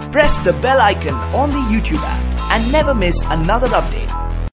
Press the bell icon on the YouTube app and never miss another update.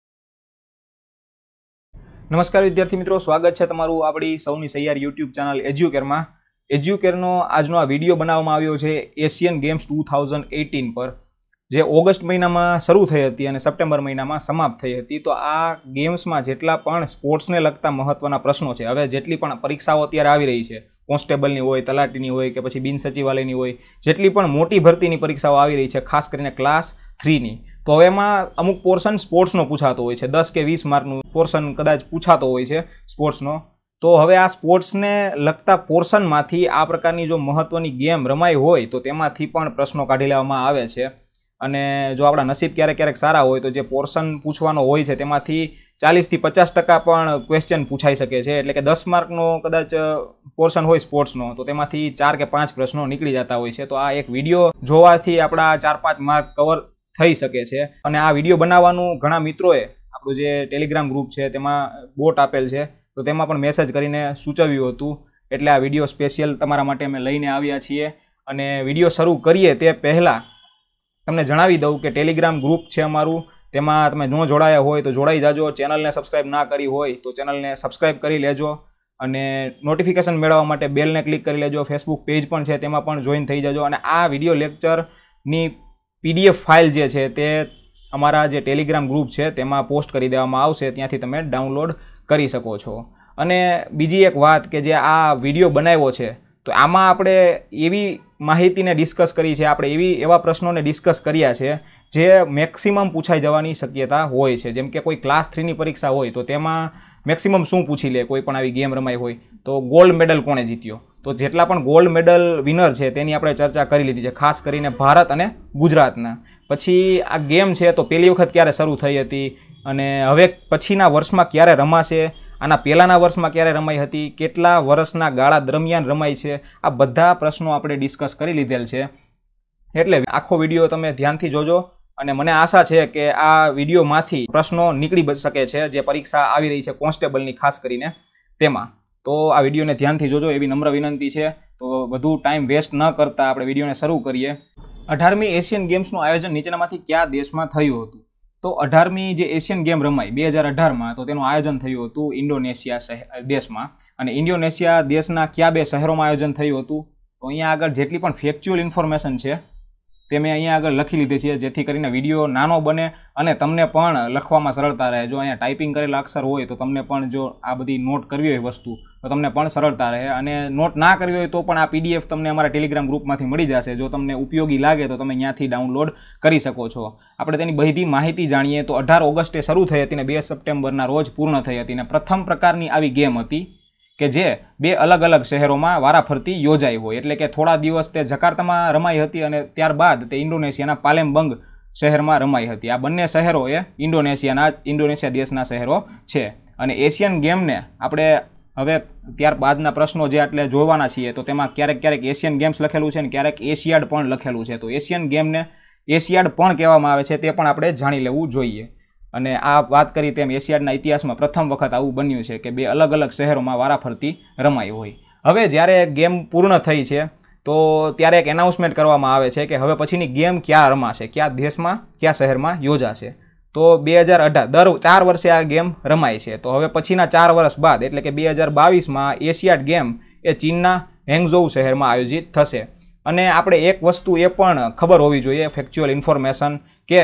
નમસ્કાર વિદ્યાર્થી મિત્રો, સ્વાગત છે તમારું આપણી સૌની સૈયાર YouTube ચેનલ એજ્યુકેરમાં. એજ્યુકેરનો આજનો આ વિડીયો બનાવવામાં આવ્યો છે એશિયન ગેમ્સ 2018 પર, જે ઓગસ્ટ મહિનામાં શરૂ થઈ હતી અને સપ્ટેમ્બર મહિનામાં સમાપ્ત થઈ હતી. તો આ ગેમ્સમાં જેટલા પણ સ્પોર્ટ્સને લગતા મહત્વના પ્રશ્નો છે, હવે જેટલી પણ પરીક્ષાઓ અત્યારે આવી રહી છે, કોન્સ્ટેબલની હોય, તલાટીની હોય કે પછી બિન સચિવાલયની હોય, જેટલી પણ મોટી ભરતીની પરીક્ષાઓ આવી રહી છે, ખાસ કરીને ક્લાસ 3ની, તો હવે એમાં અમુક પોર્શન સ્પોર્ટ્સનો પૂછાતો હોય છે. 10 કે 20 માર્કનું પોર્શન કદાચ પૂછાતો હોય છે સ્પોર્ટ્સનો. તો હવે આ સ્પોર્ટ્સને લગતા પોર્શનમાંથી આ પ્રકારની જો મહત્વની ગેમ રમાઈ હોય તો તેમાંથી પણ પ્રશ્નો કાઢી લેવામાં આવે છે. અને જો આપણા નસીબ ક્યારેક ક્યારેક સારા હોય તો જે પોર્શન પૂછવાનો હોય છે તેમાંથી 40 થી 50% પણ ક્વેશ્ચન પૂછાઈ શકે છે. એટલે કે 10 માર્કનો કદાચ પોર્શન હોય સ્પોર્ટ્સનો તો તેમાંથી 4 કે 5 પ્રશ્નો નીકળી જતા હોય છે. તો આ એક વિડીયો જોવાથી આપણા 4-5 માર્ક કવર થઈ શકે છે. અને આ વિડીયો બનાવવાનું ઘણા મિત્રોએ આપણું જે ટેલિગ્રામ ગ્રુપ છે તેમાં બોટ આપેલ છે, તો તેમાં પણ મેસેજ કરીને સૂચવ્યું હતું. એટલે આ વિડીયો સ્પેશિયલ તમારા માટે અમે લઈને આવ્યા છીએ. અને વિડીયો શરૂ કરીએ તે પહેલાં તમને જણાવી દઉં કે ટેલિગ્રામ ગ્રુપ છે અમારું, તેમાં તમે ન જોડાયા હોય તો જોડાઈ જાજો. ચેનલને સબસ્ક્રાઈબ ના કરી હોય તો ચેનલને સબસ્ક્રાઈબ કરી લેજો અને નોટિફિકેશન મેળવવા માટે બેલને ક્લિક કરી લેજો. ફેસબુક પેજ પણ છે, તેમાં પણ જોઈન થઈ જાજો. અને આ વિડીયો લેક્ચરની PDF ફાઇલ જે છે તે અમારા જે ટેલિગ્રામ ગ્રુપ છે તેમાં પોસ્ટ કરી દેવામાં આવશે, ત્યાંથી તમે ડાઉનલોડ કરી શકો છો. અને બીજી એક વાત કે જે આ વિડીયો બનાવ્યો છે તો આમાં આપણે એવી માહિતીને ડિસ્કસ કરી છે, આપણે એવા પ્રશ્નોને ડિસ્કસ કર્યા છે જે મેક્સિમમ પૂછાઈ જવાની શક્યતા હોય છે. જેમ કે કોઈ ક્લાસ 3ની પરીક્ષા હોય તો તેમાં મેક્સિમમ શું પૂછી લે, કોઈ પણ આવી ગેમ રમાઈ હોય તો ગોલ્ડ મેડલ કોણે જીત્યો, તો જેટલા પણ ગોલ્ડ મેડલ વિનર છે તેની આપણે ચર્ચા કરી લીધી છે, ખાસ કરીને ભારત અને ગુજરાતના. પછી આ ગેમ છે તો પહેલી વખત ક્યારે શરૂ થઈ હતી અને હવે પછીના વર્ષમાં ક્યારે રમાશે, આના પહેલાંના વર્ષમાં ક્યારે રમાઈ હતી, કેટલા વર્ષના ગાળા દરમિયાન રમાઈ છે, આ બધા પ્રશ્નો આપણે ડિસ્કસ કરી લીધેલ છે. એટલે આખો વિડીયો તમે ધ્યાનથી જોજો અને મને આશા છે કે આ વિડીયોમાંથી પ્રશ્નો નીકળી શકે છે જે પરીક્ષા આવી રહી છે કોન્સ્ટેબલની ખાસ કરીને તેમાં. તો આ વિડીયોને ધ્યાનથી જોજો એવી નમ્ર વિનંતી છે. તો વધુ ટાઈમ વેસ્ટ ન કરતા આપણે વિડીયોને શરૂ કરીએ. 18મી એશિયન ગેમ્સનું આયોજન નીચેનામાંથી કયા દેશમાં થયું હતું? તો 18મી જે એશિયન ગેમ રમાઈ 2018માં, તો તેનું આયોજન થયું હતું ઇન્ડોનેશિયા દેશમાં. અને ઇન્ડોનેશિયા દેશના કયા 2 શહેરોમાં આયોજન થયું હતું? તો અહીંયા આગળ જેટલી પણ ફેક્ચ્યુઅલ ઇન્ફોર્મેશન છે તે મેં અહીંયા આગળ લખી લીધી છે, જેથી કરીને વિડીયો નાનો બને અને તમને પણ લખવામાં સરળતા રહે. જો અહીંયા ટાઈપિંગ કરેલા અક્ષર હોય તો તમને પણ જો આ બધી નોટ કરવી હોય વસ્તુ તો તમને પણ સરળતા રહે. અને નોટ ના કરવી હોય તો પણ આ PDF તમને અમારા ટેલિગ્રામ ગ્રુપમાંથી મળી જશે. જો તમને ઉપયોગી લાગે તો તમે ત્યાંથી ડાઉનલોડ કરી શકો છો. આપણે તેની બધી માહિતી જાણીએ તો 18 ઓગસ્ટે શરૂ થઈ હતી અને 2 સપ્ટેમ્બરના રોજ પૂર્ણ થઈ હતી. અને પ્રથમ પ્રકારની આવી ગેમ હતી કે જે 2 અલગ અલગ શહેરોમાં વારાફરતી યોજાઈ હોય. એટલે કે થોડા દિવસ તે જકાર્તામાં રમાઈ હતી અને ત્યારબાદ તે ઇન્ડોનેશિયાના પાલેમ્બંગ શહેરમાં રમાઈ હતી. આ બંને શહેરો એ ઇન્ડોનેશિયા દેશના શહેરો છે. અને એશિયન ગેમને આપણે હવે ત્યારબાદના પ્રશ્નો જે એટલે જોવાના છીએ તો તેમાં ક્યારેક એશિયન ગેમ્સ લખેલું છે અને ક્યારેક એશિયાડ પણ લખેલું છે. તો એશિયન ગેમને એશિયાડ પણ કહેવામાં આવે છે, તે પણ આપણે જાણી લેવું જોઈએ. અને આ વાત કરી તેમ એશિયાડના ઇતિહાસમાં પ્રથમ વખત આવું બન્યું છે કે 2 અલગ અલગ શહેરોમાં વારાફરતી રમાઈ હોય. હવે જ્યારે ગેમ પૂર્ણ થઈ છે તો ત્યારે એક એનાઉન્સમેન્ટ કરવામાં આવે છે કે હવે પછીની ગેમ ક્યાં રમાશે, કયા દેશમાં, કયા શહેરમાં યોજાશે. તો 2018 દર 4 વર્ષે આ ગેમ રમાય છે. તો હવે પછીના 4 વર્ષ બાદ એટલે કે 2022માં એશિયાડ ગેમ એ ચીનના હેંગઝોઉ શહેરમાં આયોજિત થશે. અને આપણે એક વસ્તુ એ પણ ખબર હોવી જોઈએ, ફેક્ચ્યુઅલ ઇન્ફોર્મેશન, કે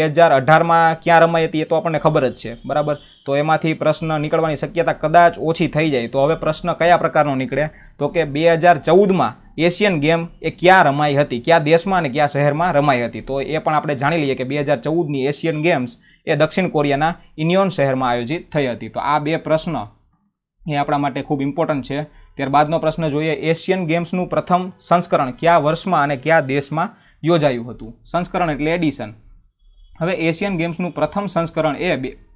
2018માં ક્યાં રમાઈ હતી એ તો આપણને ખબર જ છે, બરાબર. તો એમાંથી પ્રશ્ન નીકળવાની શક્યતા કદાચ ઓછી થઈ જાય. તો હવે પ્રશ્ન કયા પ્રકારનો નીકળે તો કે 2014માં એશિયન ગેમ એ ક્યાં રમાઈ હતી, કયા દેશમાં અને કયા શહેરમાં રમાઈ હતી. તો એ પણ આપણે જાણી લઈએ કે 2014ની એશિયન ગેમ્સ એ દક્ષિણ કોરિયાના ઇન્યોન શહેરમાં આયોજિત થઈ હતી. તો આ 2 પ્રશ્ન એ આપણા માટે ખૂબ ઇમ્પોર્ટન્ટ છે. ત્યારબાદનો પ્રશ્ન જોઈએ, એશિયન ગેમ્સનું પ્રથમ સંસ્કરણ કયા વર્ષમાં અને કયા દેશમાં યોજાયું હતું? સંસ્કરણ એટલે એડિશન. હવે એશિયન ગેમ્સનું પ્રથમ સંસ્કરણ એ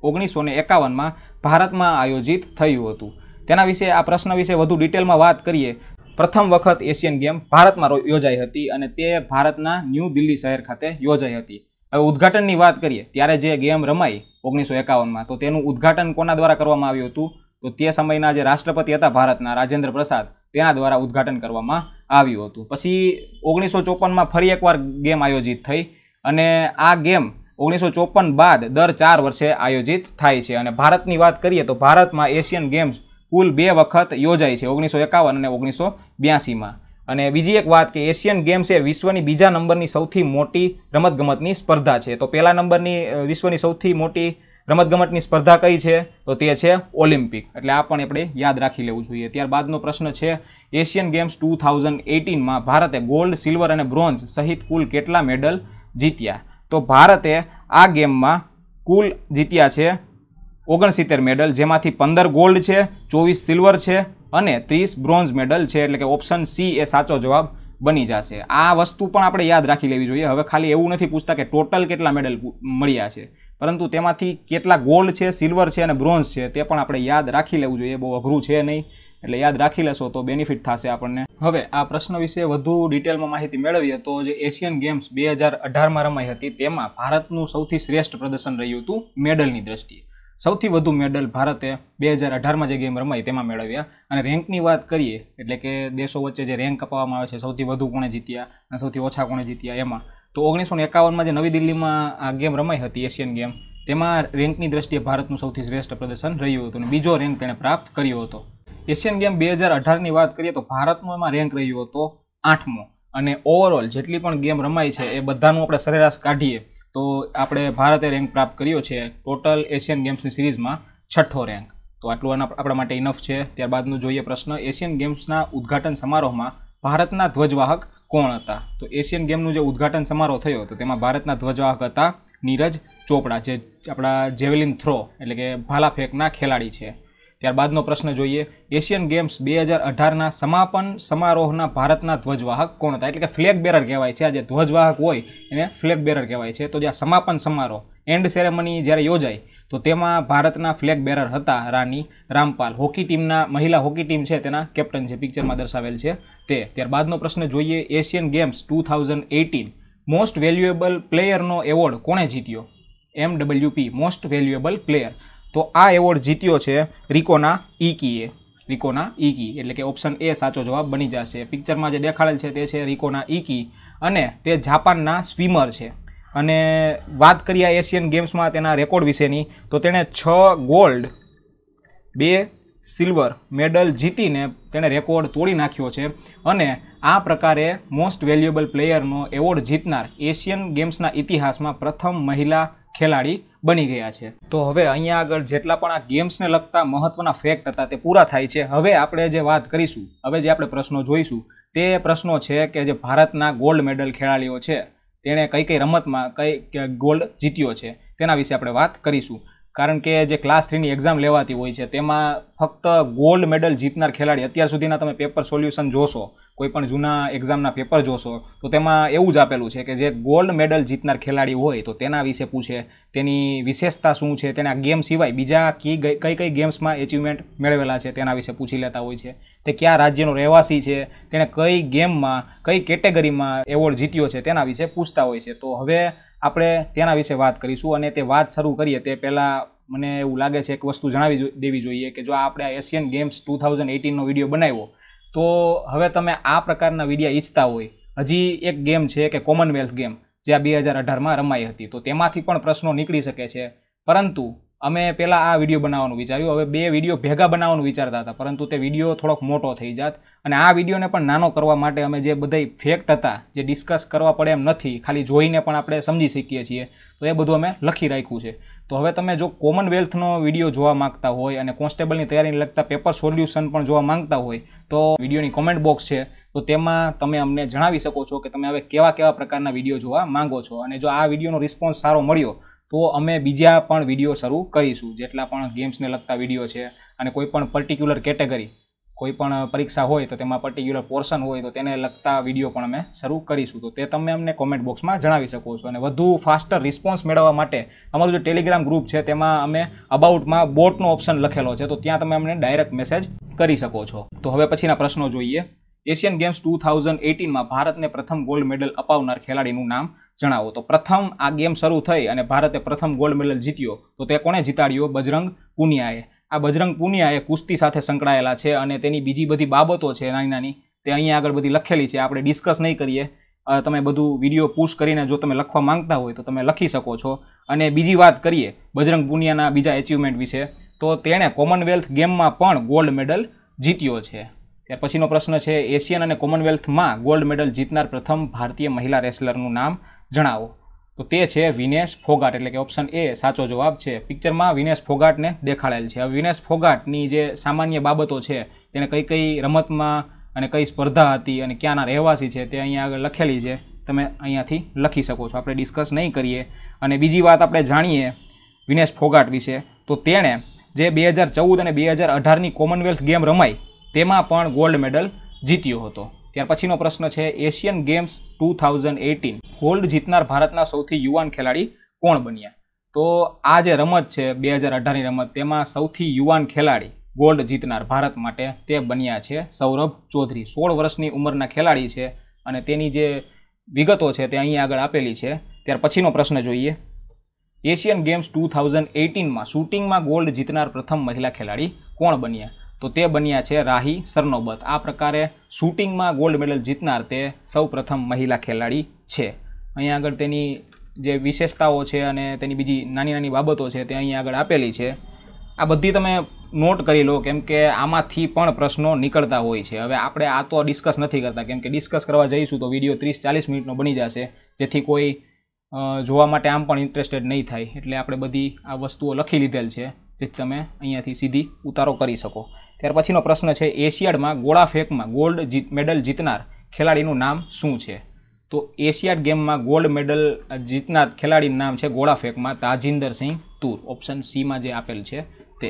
1951માં ભારતમાં આયોજિત થયું હતું. તેના વિશે, આ પ્રશ્ન વિશે વધુ ડિટેલમાં વાત કરીએ. પ્રથમ વખત એશિયન ગેમ ભારતમાં યોજાઈ હતી અને તે ભારતના ન્યૂ દિલ્હી શહેર ખાતે યોજાઈ હતી. હવે ઉદ્ઘાટનની વાત કરીએ ત્યારે જે ગેમ રમાઈ 1951માં, તો તેનું ઉદ્ઘાટન કોના દ્વારા કરવામાં આવ્યું હતું? તો તે સમયના જે રાષ્ટ્રપતિ હતા ભારતના, રાજેન્દ્ર પ્રસાદ, તેના દ્વારા ઉદ્ઘાટન કરવામાં આવ્યું હતું. પછી 1954માં ફરી એકવાર ગેમ આયોજિત થઈ અને આ ગેમ 1954 બાદ દર 4 વર્ષે આયોજિત થાય છે. અને ભારતની વાત કરીએ તો ભારતમાં એશિયન ગેમ્સ કુલ 2 વખત યોજાય છે, 1951 અને 1982માં. અને બીજી એક વાત કે એશિયન ગેમ્સ એ વિશ્વની બીજા નંબરની સૌથી મોટી રમતગમતની સ્પર્ધા છે. તો પહેલા નંબરની વિશ્વની સૌથી મોટી રમતગમતની સ્પર્ધા કઈ છે? તો તે છે ઓલિમ્પિક. એટલે આ પણ આપણે યાદ રાખી લેવું જોઈએ. ત્યારબાદનો પ્રશ્ન છે એશિયન ગેમ્સ 2018માં ભારતે ગોલ્ડ, સિલ્વર અને બ્રોન્ઝ સહિત કુલ કેટલા મેડલ જીત્યા? તો ભારતે આ ગેમમાં કુલ જીત્યા છે 69 મેડલ, જેમાંથી 15 ગોલ્ડ છે, 24 સિલ્વર છે અને 30 બ્રોન્ઝ મેડલ છે. એટલે કે ઓપ્શન સી એ સાચો જવાબ બની જશે. આ વસ્તુ પણ આપણે યાદ રાખી લેવી જોઈએ. હવે ખાલી એવું નથી પૂછતા કે ટોટલ કેટલા મેડલ મળ્યા છે, પરંતુ તેમાંથી કેટલા ગોલ્ડ છે, સિલ્વર છે અને બ્રોન્ઝ છે તે પણ આપણે યાદ રાખી લેવું જોઈએ. બહુ અઘરું છે નહીં, એટલે યાદ રાખી લેશો તો બેનિફિટ થશે આપણને. હવે આ પ્રશ્ન વિશે વધુ ડિટેલમાં માહિતી મેળવીએ તો જે એશિયન ગેમ્સ 2018માં રમાઈ હતી તેમાં ભારતનું સૌથી શ્રેષ્ઠ પ્રદર્શન રહ્યું હતું મેડલની દ્રષ્ટિએ. સૌથી વધુ મેડલ ભારતે 2018માં જે ગેમ રમાઈ તેમાં મેળવ્યા. અને રેન્કની વાત કરીએ એટલે કે દેશો વચ્ચે જે રેન્ક અપાવવામાં આવે છે, સૌથી વધુ કોણે જીત્યા અને સૌથી ઓછા કોણે જીત્યા, એમાં તો 1951માં જે નવી દિલ્હીમાં આ ગેમ રમાઈ હતી એશિયન ગેમ, તેમાં રેન્કની દ્રષ્ટિએ ભારતનું સૌથી શ્રેષ્ઠ પ્રદર્શન રહ્યું હતું અને બીજો રેન્ક તેણે પ્રાપ્ત કર્યો હતો. એશિયન ગેમ 2018ની વાત કરીએ તો ભારતનો એમાં રેન્ક રહ્યો હતો 8મો. અને ઓવરઓલ જેટલી પણ ગેમ રમાઈ છે એ બધાનું આપણે સરેરાશ કાઢીએ તો આપણે ભારતે રેન્ક પ્રાપ્ત કર્યો છે ટોટલ એશિયન ગેમ્સની સિરીઝમાં 6થો રેન્ક. તો આટલું આપણા માટે ઇનફ છે. ત્યારબાદનું જોઈએ પ્રશ્ન, એશિયન ગેમ્સના ઉદ્ઘાટન સમારોહમાં ભારતના ધ્વજવાહક કોણ હતા? તો એશિયન ગેમનું જે ઉદ્ઘાટન સમારોહ થયો હતો તેમાં ભારતના ધ્વજવાહક હતા નીરજ ચોપડા, જે આપણા જેવેલિન થ્રો એટલે કે ભાલા ફેંકના ખેલાડી છે. ત્યારબાદનો પ્રશ્ન જોઈએ, એશિયન ગેમ્સ 2018ના સમાપન સમારોહના ભારતના ધ્વજવાહક કોણ હતા? એટલે કે ફ્લેગ બેરર કહેવાય છે. આ જે ધ્વજવાહક હોય એને ફ્લેગ બેરર કહેવાય છે. તો જે સમાપન સમારોહ એન્ડ સેરેમની જ્યારે યોજાય તો તેમાં ભારતના ફ્લેગ બેરર હતા રાની રામપાલ. હોકી ટીમના, મહિલા હોકી ટીમ છે તેના કેપ્ટન છે, પિક્ચરમાં દર્શાવેલ છે તે. ત્યારબાદનો પ્રશ્ન જોઈએ, એશિયન ગેમ્સ 2018 મોસ્ટ વેલ્યુએબલ પ્લેયરનો એવોર્ડ કોણે જીત્યો? MWP most valuable player. તો આ એવોર્ડ જીત્યો છે રિકોના ઇકીએ. રિકોના ઇકી એટલે કે ઓપ્શન એ સાચો જવાબ બની જશે. પિક્ચરમાં જે દેખાડેલ છે તે છે રિકોના ઇકી અને તે જાપાનના સ્વિમર છે. અને વાત કરીએ એશિયન ગેમ્સમાં તેના રેકોર્ડ વિશેની તો તેણે 6 ગોલ્ડ 2 સિલ્વર મેડલ જીતીને તેણે રેકોર્ડ તોડી નાખ્યો છે. અને આ પ્રકારે મોસ્ટ વેલ્યુએબલ પ્લેયરનો એવોર્ડ જીતનાર એશિયન ગેમ્સના ઇતિહાસમાં પ્રથમ મહિલા ખેલાડી બની ગયા છે. તો હવે અહીંયા આગળ જેટલા પણ આ ગેમ્સને લગતા મહત્વના ફેક્ટ હતા તે પૂરા થાય છે. હવે આપણે જે વાત કરીશું, હવે જે આપણે પ્રશ્નો જોઈશું તે પ્રશ્નો છે કે જે ભારતના ગોલ્ડ મેડલ ખેલાડીઓ છે તેણે કઈ કઈ રમતમાં કઈ ગોલ્ડ જીત્યો છે તેના વિશે આપણે વાત કરીશું. કારણ કે જે ક્લાસ 3ની એક્ઝામ લેવાતી હોય છે તેમાં ફક્ત ગોલ્ડ મેડલ જીતનાર ખેલાડી, અત્યાર સુધીના તમે પેપર સોલ્યુશન જોશો, કોઈ પણ જૂના એક્ઝામના પેપર જોશો તો તેમાં એવું જ આપેલું છે કે જે ગોલ્ડ મેડલ જીતનાર ખેલાડી હોય તો તેના વિશે પૂછે, તેની વિશેષતા શું છે, તેના ગેમ સિવાય બીજા કઈ કઈ ગેમ્સમાં એચિવમેન્ટ મેળવેલા છે તેના વિશે પૂછી લેતા હોય છે. તે કયા રાજ્યનો રહેવાસી છે, તેણે કઈ ગેમમાં કઈ કેટેગરીમાં એવોર્ડ જીત્યો છે તેના વિશે પૂછતા હોય છે. તો હવે આપણે તેના વિશે વાત કરીશું. અને તે વાત શરૂ કરીએ તે પહેલાં મને એવું લાગે છે એક વસ્તુ જણાવી દેવી જોઈએ કે જો આપણે એશિયન ગેમ્સ 2018નો વિડીયો બનાવ્યો તો હવે તમે આ પ્રકારના વિડીયો ઈચ્છતા હોય, હજી એક ગેમ છે કે કોમનવેલ્થ ગેમ જે આ 2018માં રમાઈ હતી, તો તેમાંથી પણ પ્રશ્નો નીકળી શકે છે. પરંતુ અમે પહેલાં આ વિડીયો બનાવવાનું વિચાર્યું, હવે 2 વિડીયો ભેગા બનાવવાનું વિચારતા હતા, પરંતુ તે વિડીયો થોડોક મોટો થઈ જાત. અને આ વિડીયોને પણ નાનો કરવા માટે અમે જે બધા ફેક્ટ હતા જે ડિસ્કસ કરવા પડે એમ નથી, ખાલી જોઈને પણ આપણે સમજી શકીએ છીએ, તો એ બધું અમે લખી રાખ્યું છે. તો હવે તમે જો કોમનવેલ્થનો વિડીયો જોવા માંગતા હોય અને કોન્સ્ટેબલની તૈયારીને લગતા પેપર સોલ્યુશન પણ જોવા માંગતા હોય તો વિડીયોની કોમેન્ટ બોક્સ છે તો તેમાં તમે અમને જણાવી શકો છો કે તમે હવે કેવા કેવા પ્રકારના વિડીયો જોવા માંગો છો. અને જો આ વિડીયોનો રિસ્પોન્સ સારો મળ્યો તો અમે બીજા પણ વિડીયો શરૂ કરીશું, જેટલા પણ ગેમ્સને લગતા વિડીયો છે. અને કોઈ પણ પર્ટિક્યુલર કેટેગરી, કોઈ પણ પરીક્ષા હોય તો તેમાં પર્ટિક્યુલર પોર્શન હોય તો તેને લગતા વિડીયો પણ અમે શરૂ કરીશું. તો તે તમે અમને કોમેન્ટ બોક્સમાં જણાવી શકો છો. અને વધુ ફાસ્ટર રિસ્પોન્સ મેળવવા માટે અમારું જે ટેલિગ્રામ ગ્રુપ છે તેમાં અમે અબાઉટમાં બોટનો ઓપ્શન લખેલો છે, તો ત્યાં તમે અમને ડાયરેક્ટ મેસેજ કરી શકો છો. તો હવે પછીના પ્રશ્નો જોઈએ. એશિયન ગેમ્સ 2018માં ભારતને પ્રથમ ગોલ્ડ મેડલ અપાવનાર ખેલાડીનું નામ જણાવો. તો પ્રથમ આ ગેમ શરૂ થઈ અને ભારતે પ્રથમ ગોલ્ડ મેડલ જીત્યો તો તે કોણે જીતાડ્યો? બજરંગ પુનિયાએ. આ બજરંગ પુનિયા એ કુસ્તી સાથે સંકળાયેલા છે અને તેની બીજી બધી બાબતો છે નાની નાની તે અહીંયા આગળ બધી લખેલી છે. આપણે ડિસ્કસ નહીં કરીએ. તમે બધું વિડીયો પુશ કરીને જો તમે લખવા માંગતા હોય તો તમે લખી શકો છો. અને બીજી વાત કરીએ બજરંગ પુનિયાના બીજા એચિવમેન્ટ વિશે, તો તેણે કોમનવેલ્થ ગેમમાં પણ ગોલ્ડ મેડલ જીત્યો છે. ત્યાર પછીનો પ્રશ્ન છે એશિયન અને કોમનવેલ્થમાં ગોલ્ડ મેડલ જીતનાર પ્રથમ ભારતીય મહિલા રેસલરનું નામ જણાવો. તો તે છે વિનેશ ફોગાટ, એટલે કે ઓપ્શન એ સાચો જવાબ છે. પિક્ચરમાં વિનેશ ફોગાટને દેખાડેલ છે. હવે વિનેશ ફોગાટની જે સામાન્ય બાબતો છે તેને કઈ કઈ રમતમાં અને કઈ સ્પર્ધા હતી અને ક્યાંના રહેવાસી છે તે અહીંયા આગળ લખેલી છે. તમે અહીંયાથી લખી શકો છો. આપણે ડિસ્કસ નહીં કરીએ. અને બીજી વાત આપણે જાણીએ વિનેશ ફોગાટ વિશે, તો તેણે જે 2014 અને 2018ની કોમનવેલ્થ ગેમ રમાઈ તેમાં પણ ગોલ્ડ મેડલ જીત્યો હતો. ત્યાર પછીનો પ્રશ્ન છે એશિયન ગેમ્સ 2018 ગોલ્ડ જીતનાર ભારતના સૌથી યુવાન ખેલાડી કોણ બન્યા? તો આ જે રમત છે 2018ની રમત, તેમાં સૌથી યુવાન ખેલાડી ગોલ્ડ જીતનાર ભારત માટે તે બન્યા છે સૌરભ ચૌધરી. 16 વર્ષની ઉંમરના ખેલાડી છે અને તેની જે વિગતો છે તે અહીં આગળ આપેલી છે. ત્યાર પછીનો પ્રશ્ન જોઈએ એશિયન ગેમ્સ 2018માં શૂટિંગમાં ગોલ્ડ જીતનાર પ્રથમ મહિલા ખેલાડી કોણ બન્યા? તો તે બન્યા છે રાહી સરનોબત. આ પ્રકારે શૂટિંગમાં ગોલ્ડ મેડલ જીતનાર તે સૌ પ્રથમ મહિલા ખેલાડી છે. અહીંયા આગળ તેની જે વિશેષતાઓ છે અને તેની બીજી નાની નાની બાબતો છે તે અહીં આગળ આપેલી છે. આ બધી તમે નોટ કરી લો, કેમ કે આમાંથી પણ પ્રશ્નો નીકળતા હોય છે. હવે આપણે આ તો ડિસ્કસ નથી કરતા, કેમ કે ડિસ્કસ કરવા જઈશું તો વિડીયો 30-40 મિનિટનો બની જશે, જેથી કોઈ જોવા માટે આમ પણ ઇન્ટરેસ્ટેડ નહીં થાય. એટલે આપણે બધી આ વસ્તુઓ લખી લીધેલ છે, જેથી તમે અહીંયાથી સીધી ઉતારો કરી શકો. ત્યાર પછીનો પ્રશ્ન છે એશિયાડમાં ગોળા ફેંકમાં ગોલ્ડ મેડલ જીતનાર ખેલાડીનું નામ શું છે? તો એશિયાડ ગેમમાં ગોલ્ડ મેડલ જીતનાર ખેલાડીનું નામ છે ગોળા ફેંકમાં તાજિંદર સિંહ તૂર. ઓપ્શન સીમાં જે આપેલ છે તે.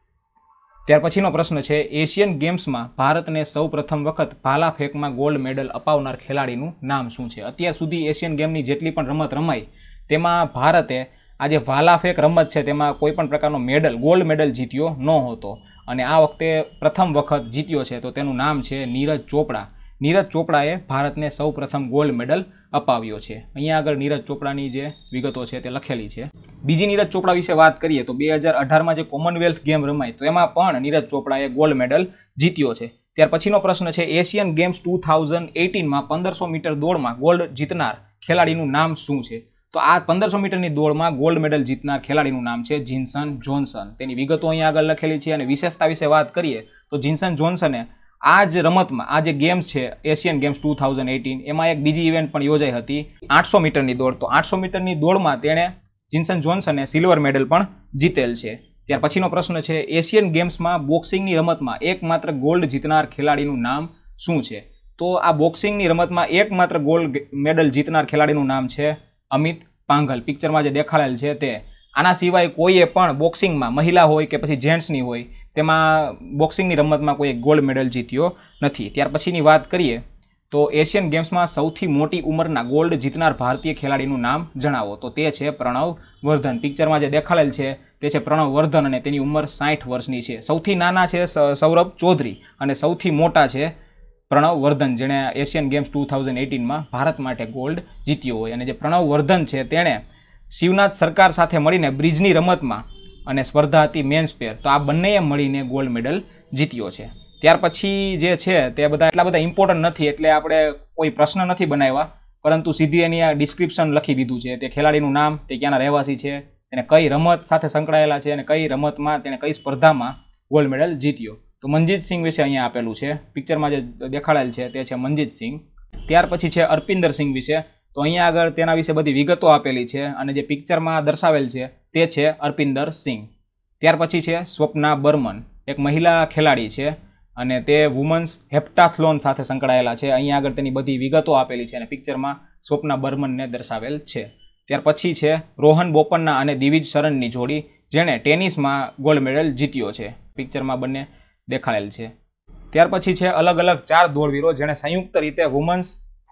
ત્યાર પછીનો પ્રશ્ન છે એશિયન ગેમ્સમાં ભારતને સૌ પ્રથમ વખત ભાલા ફેંકમાં ગોલ્ડ મેડલ અપાવનાર ખેલાડીનું નામ શું છે? અત્યાર સુધી એશિયન ગેમની જેટલી પણ રમત રમાઈ તેમાં ભારતે આ જે ભાલા ફેંક રમત છે તેમાં કોઈ પણ પ્રકારનો મેડલ ગોલ્ડ મેડલ જીત્યો ન હતો અને આ વખતે પ્રથમ વખત જીત્યો છે. તો તેનું નામ છે નીરજ ચોપડા. નીરજ ચોપડાએ ભારતને સૌ પ્રથમ ગોલ્ડ મેડલ અપાવ્યો છે. અહીંયા આગળ નીરજ ચોપડાની જે વિગતો છે તે લખેલી છે. બીજી નીરજ ચોપડા વિશે વાત કરીએ તો 2018માં જે કોમનવેલ્થ ગેમ રમાઈ તો એમાં પણ નીરજ ચોપડાએ ગોલ્ડ મેડલ જીત્યો છે. ત્યાર પછીનો પ્રશ્ન છે એશિયન ગેમ્સ 2018માં 1500 મીટર દોડમાં ગોલ્ડ જીતનાર ખેલાડીનું નામ શું છે? તો આ 1500 મીટરની દોડમાં ગોલ્ડ મેડલ જીતનાર ખેલાડીનું નામ છે જીન્સન જોન્સન. તેની વિગતો અહીંયા આગળ લખેલી છે. અને વિશેષતા વિશે વાત કરીએ તો જીન્સન જોન્સને આ જ રમતમાં આ જે ગેમ્સ છે એશિયન ગેમ્સ 2018 એમાં એક બીજી ઇવેન્ટ પણ યોજાઈ હતી 800 મીટરની દોડ. તો 800 મીટરની દોડમાં તેણે જીન્સન જોન્સને સિલ્વર મેડલ પણ જીતેલ છે. ત્યાર પછીનો પ્રશ્ન છે એશિયન ગેમ્સમાં બોક્સિંગની રમતમાં એકમાત્ર ગોલ્ડ જીતનાર ખેલાડીનું નામ શું છે? તો આ બોક્સિંગની રમતમાં એકમાત્ર ગોલ્ડ મેડલ જીતનાર ખેલાડીનું નામ છે અમિત પાંઘલ. પિક્ચરમાં જે દેખાડેલ છે તે. આના સિવાય કોઈએ પણ બોક્સિંગમાં મહિલા હોય કે પછી જેન્ટ્સની હોય તેમાં બોક્સિંગની રમતમાં કોઈ ગોલ્ડ મેડલ જીત્યો નથી. ત્યાર પછીની વાત કરીએ તો એશિયન ગેમ્સમાં સૌથી મોટી ઉંમરના ગોલ્ડ જીતનાર ભારતીય ખેલાડીનું નામ જણાવો. તો તે છે પ્રણવ વર્ધન. પિક્ચરમાં જે દેખાડેલ છે તે છે પ્રણવ વર્ધન અને તેની ઉંમર 60 વર્ષની છે. સૌથી નાના છે સૌરભ ચૌધરી અને સૌથી મોટા છે પ્રણવ વર્ધન, જેણે એશિયન ગેમ્સ 2018માં ભારત માટે ગોલ્ડ જીત્યો હોય. અને જે પ્રણવ વર્ધન છે તેણે શિવનાથ સરકાર સાથે મળીને બ્રિજની રમતમાં અને સ્પર્ધા હતી મેન્સ પેર, તો આ બંનેએ મળીને ગોલ્ડ મેડલ જીત્યો છે. ત્યાર પછી જે છે તે બધા એટલા બધા ઇમ્પોર્ટન્ટ નથી એટલે આપણે કોઈ પ્રશ્ન નથી બનાવ્યા, પરંતુ સીધી એની આ ડિસ્ક્રિપ્શન લખી દીધું છે. તે ખેલાડીનું નામ, તે ક્યાંના રહેવાસી છે, તેને કઈ રમત સાથે સંકળાયેલા છે અને કઈ રમતમાં તેને કઈ સ્પર્ધામાં ગોલ્ડ મેડલ જીત્યો. તો મનજીત સિંહ વિશે અહીંયા આપેલું છે. પિક્ચરમાં જે દેખાડેલ છે તે છે મનજીત સિંહ. ત્યાર પછી છે અર્પિંદર સિંહ વિશે. તો અહીંયા આગળ તેના વિશે બધી વિગતો આપેલી છે અને જે પિક્ચરમાં દર્શાવેલ છે તે છે અર્પિંદર સિંહ. ત્યાર પછી છે સ્વપ્ના બર્મન, એક મહિલા ખેલાડી છે અને તે વુમન્સ હેપ્ટાથલોન સાથે સંકળાયેલા છે. અહીંયા આગળ તેની બધી વિગતો આપેલી છે અને પિક્ચરમાં સ્વપ્ના બર્મનને દર્શાવેલ છે. ત્યાર પછી છે રોહન બોપન્ના અને દિવિજ શરણની જોડી, જેણે ટેનિસમાં ગોલ્ડ મેડલ જીત્યો છે. પિક્ચરમાં બંને દેખાડેલ છે. ત્યાર પછી છે અલગ અલગ 4 દોડવીરો જેણે સંયુક્ત રીતે વુમન્સ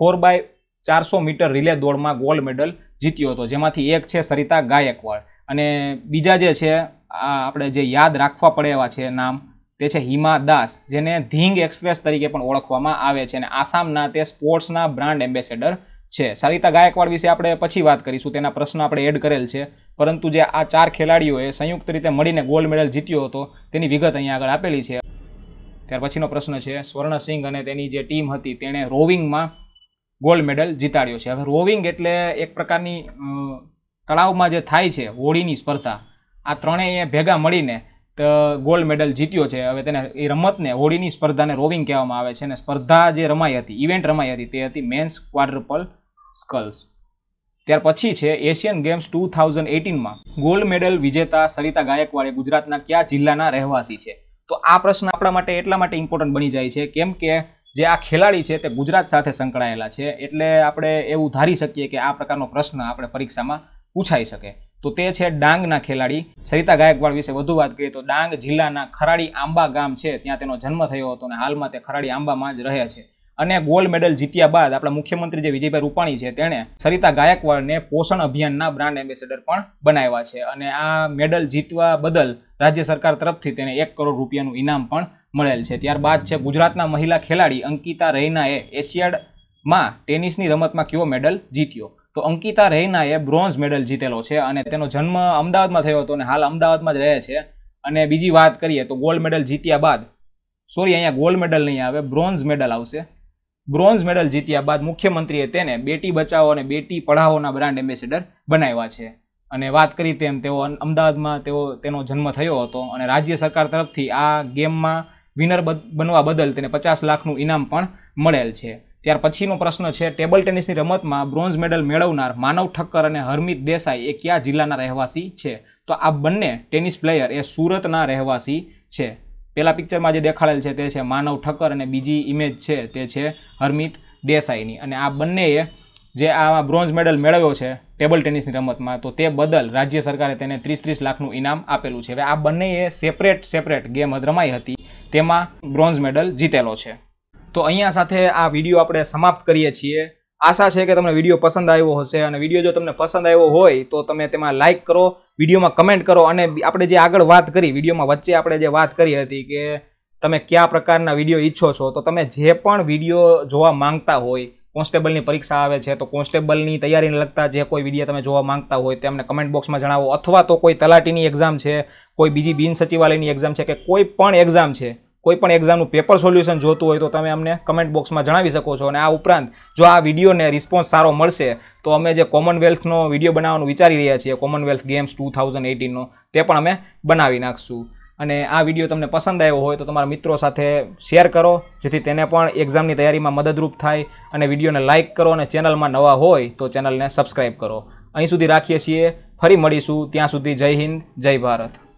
4x400 મીટર રિલે દોડમાં ગોલ્ડ મેડલ જીત્યો હતો, જેમાંથી એક છે સરિતા ગાયકવાડ અને બીજા જે છે આપણે જે યાદ રાખવા પડે એવા છે નામ, તે છે હિમા દાસ, જેને ધીંગ એક્સપ્રેસ તરીકે પણ ઓળખવામાં આવે છે અને આસામના તે સ્પોર્ટ્સના બ્રાન્ડ એમ્બેસેડર છે. સરિતા ગાયકવાડ વિશે આપણે પછી વાત કરીશું, તેના પ્રશ્ન આપણે એડ કરેલ છે, પરંતુ જે આ 4 ખેલાડીઓએ સંયુક્ત રીતે મળીને ગોલ્ડ મેડલ જીત્યો હતો તેની વિગત અહીંયા આગળ આપેલી છે. ત્યાર પછીનો પ્રશ્ન છે, સ્વર્ણ સિંઘ અને તેની જે ટીમ હતી તેણે રોવિંગમાં ગોલ્ડ મેડલ જીતાડ્યો છે. હવે રોવિંગ એટલે એક પ્રકારની તળાવમાં જે થાય છે હોડીની સ્પર્ધા, આ ત્રણેય ભેગા મળીને ગોલ્ડ મેડલ જીત્યો છે. હવે તેને એ રમતને, હોડીની સ્પર્ધાને રોવિંગ કહેવામાં આવે છે. અને સ્પર્ધા જે રમાઈ હતી, ઇવેન્ટ રમાઈ હતી, તે હતી મેન્સ ક્વાડ્રપલ સ્કલ્સ. ત્યાર પછી છે એશિયન ગેમ્સ 2018માં ગોલ્ડ મેડલ વિજેતા સરિતા ગાયકવાડ ગુજરાતના કયા જિલ્લાના રહેવાસી છે? તો આ પ્રશ્ન આપણા માટે એટલા માટે ઇમ્પોર્ટન્ટ બની જાય છે કેમ કે જે આ ખેલાડી છે તે ગુજરાત સાથે સંકળાયેલા છે, એટલે આપણે એવું ધારી શકીએ કે આ પ્રકારનો પ્રશ્ન આપણે પરીક્ષામાં પૂછાઈ શકે. તો તે છે ડાંગના ખેલાડી. સરિતા ગાયકવાડ વિશે વધુ વાત કરીએ તો ડાંગ જિલ્લાના ખરાડી આંબા ગામ છે, ત્યાં તેનો જન્મ થયો હતો અને હાલમાં તે ખરાડી આંબામાં જ રહે છે. અને ગોલ્ડ મેડલ જીત્યા બાદ આપણા મુખ્યમંત્રી જે વિજયભાઈ રૂપાણી છે તેણે સરિતા ગાયકવાડને પોષણ અભિયાનના બ્રાન્ડ એમ્બેસેડર પણ બનાવ્યા છે. અને આ મેડલ જીતવા બદલ રાજ્ય સરકાર તરફથી તેને 1 કરોડ રૂપિયાનું ઇનામ પણ મળેલ છે. ત્યારબાદ છે ગુજરાતના મહિલા ખેલાડી અંકિતા રૈનાએ એશિયાડમાં ટેનિસની રમતમાં કયો મેડલ જીત્યો? તો અંકિતા રૈનાએ બ્રોન્ઝ મેડલ જીતેલો છે અને તેનો જન્મ અમદાવાદમાં થયો હતો અને હાલ અમદાવાદમાં જ રહે છે. અને બીજી વાત કરીએ તો ગોલ્ડ મેડલ જીત્યા બાદ, સોરી અહીંયા ગોલ્ડ મેડલ નહીં આવે, બ્રોન્ઝ મેડલ આવશે. બ્રોન્ઝ મેડલ જીત્યા બાદ મુખ્યમંત્રીએ તેને બેટી બચાવો અને બેટી પઢાઓના બ્રાન્ડ એમ્બેસેડર બનાવ્યા છે. અને વાત કરી તેમ તેઓ અમદાવાદમાં તેનો જન્મ થયો હતો અને રાજ્ય સરકાર તરફથી આ ગેમમાં વિનર બનવા બદલ તેને 50 લાખનું ઇનામ પણ મળેલ છે. ત્યાર પછીનો પ્રશ્ન છે, ટેબલ ટેનિસની રમતમાં બ્રોન્ઝ મેડલ મેળવનાર માનવ ઠક્કર અને હરમિત દેસાઈ એ કયા જિલ્લાના રહેવાસી છે? તો આ બંને ટેનિસ પ્લેયર એ સુરતના રહેવાસી છે. પેલા પિક્ચરમાં જે દેખાડેલ છે તે છે માનવ ઠક્કર અને બીજી ઇમેજ છે તે છે હરમિત દેસાઈની. અને આ બંનેએ જે આ બ્રોન્ઝ મેડલ મેળવ્યો છે ટેબલ ટેનિસની રમતમાં, તો તે બદલ રાજ્ય સરકારે તેને 30 લાખનું ઇનામ આપેલું છે. હવે આ બંનેએ સેપરેટ ગેમ રમાઈ હતી, તેમાં બ્રોન્ઝ મેડલ જીતેલો છે. તો અહીંયા સાથે આ વિડીયો આપણે સમાપ્ત કરીએ છીએ. આશા છે કે તમને વિડીયો પસંદ આવ્યો હશે, અને વિડીયો જો તમને પસંદ આવ્યો હોય તો તમે તેમાં લાઇક કરો, વિડીયોમાં કમેન્ટ કરો, અને આપણે જે આગળ વાત કરી વિડીયોમાં વચ્ચે આપણે જે વાત કરી હતી કે તમે કયા પ્રકારના વિડીયો ઈચ્છો છો, તો તમે જે પણ વિડીયો જોવા માંગતા હોય, કોન્સ્ટેબલની પરીક્ષા આવે છે તો કોન્સ્ટેબલની તૈયારીને લગતા જે કોઈ વિડીયો તમે જોવા માંગતા હોય તે અમને કમેન્ટ બોક્સમાં જણાવો, અથવા તો કોઈ તલાટીની એક્ઝામ છે, કોઈ બીજી બિન સચિવાલયની એક્ઝામ છે, કે કોઈ પણ એક્ઝામ છે, કોઈ પણ એક્ઝામનું પેપર સોલ્યુશન જોતું હોય તો તમે અમને કમેન્ટ બોક્સમાં જણાવી શકો છો. અને આ ઉપરાંત જો આ વિડીયોને રિસ્પોન્સ સારો મળશે તો અમે જે કોમનવેલ્થનો વિડીયો બનાવવાનું વિચારી રહ્યા છીએ, કોમનવેલ્થ ગેમ્સ 2018નો, તે પણ અમે બનાવી નાખશું. અને આ વિડીયો તમને પસંદ આવ્યો હોય તો તમારા મિત્રો સાથે શેર કરો, જેથી તેને પણ એક્ઝામની તૈયારીમાં મદદરૂપ થાય. અને વિડીયોને લાઇક કરો અને ચેનલમાં નવા હોય તો ચેનલને સબસ્ક્રાઈબ કરો. અહીં સુધી રાખીએ છીએ, ફરી મળીશું. ત્યાં સુધી જય હિન્દ, જય ભારત.